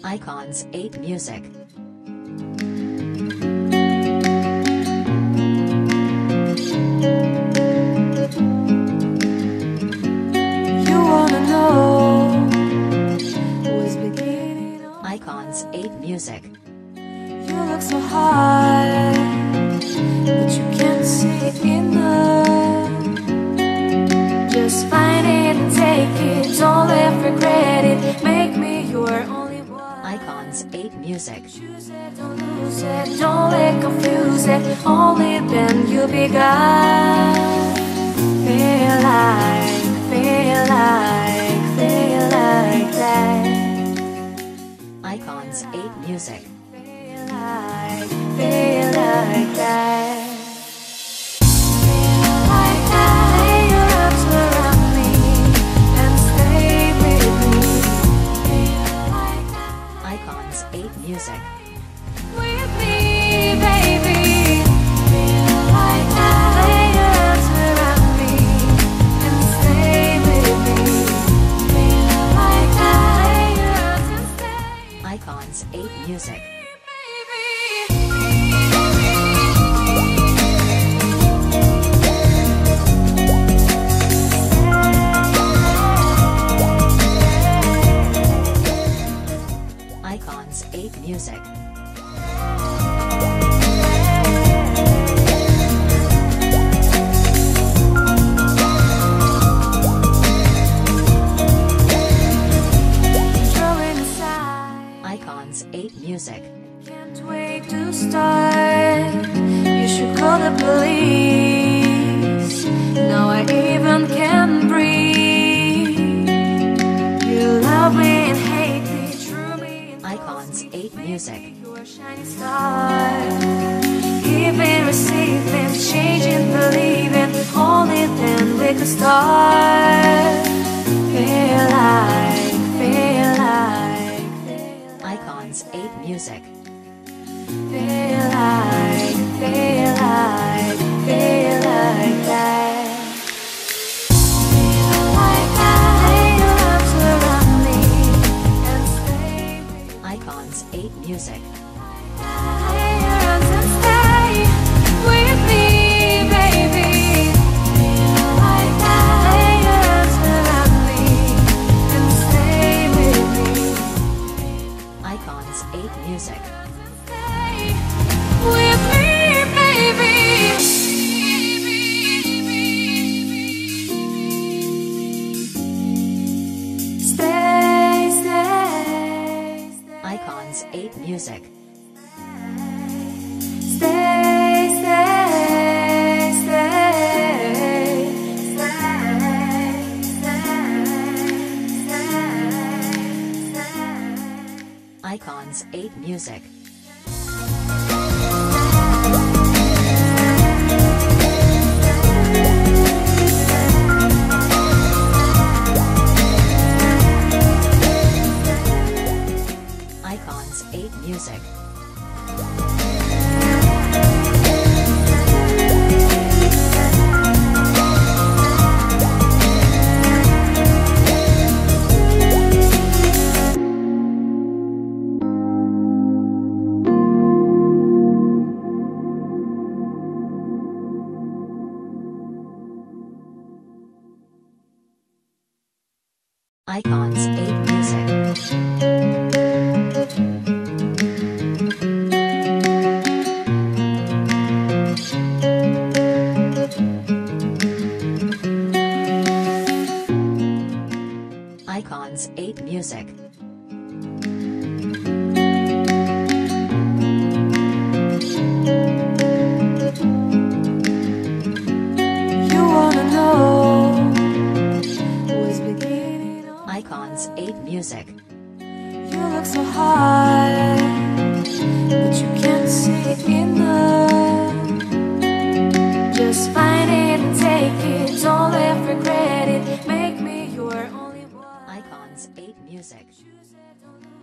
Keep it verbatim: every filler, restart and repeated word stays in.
Icons eight Music. You wanna know what's beginning on Icons eight Music. You look so hard, but you can't see enough. Just find it and take it, don't let regret it. Make me your only one. Icons eight Music. Choose it, don't lose it, don't let confuse it. Only then you'll be God. Feel like, feel like, feel like that. Icons eight Music. Feel like, feel like that. Icons eight Music. With me, baby. Feel like that. Lay your arms around me and stay with me. Feel like that. Lay your arms and stay. Icons eight Music. Icons eight Music. Icons eight Music. Can't wait to start. You should call the police. Now I even can breathe. You love me and hate me, true me and Icons eight Music. you're a shining star. Giving, receiving, changing, believing. Only then we could start. Feel like, feel like, feel like. Icons eight Music. Feel like, feel like, feel like that. Feel like that. Lay your arms around me and stay with me. Icons eight Music. Lay your arms and stay with me, baby. Feel like that. Lay your arms around me and stay with me. Icons eight Music. Stay with me, baby. Stay, stay, stay. Icons eight Music. Stay, stay, stay, stay. Icons eight Music. Icons eight Music. Icons eight Music. Icons eight Music. You wanna know what's beginning on Icons eight Music. You look so hard, but you can't see enough. Just find it and take it, don't let regret it. Make me your only one. Icons eight Music. Choose it, don't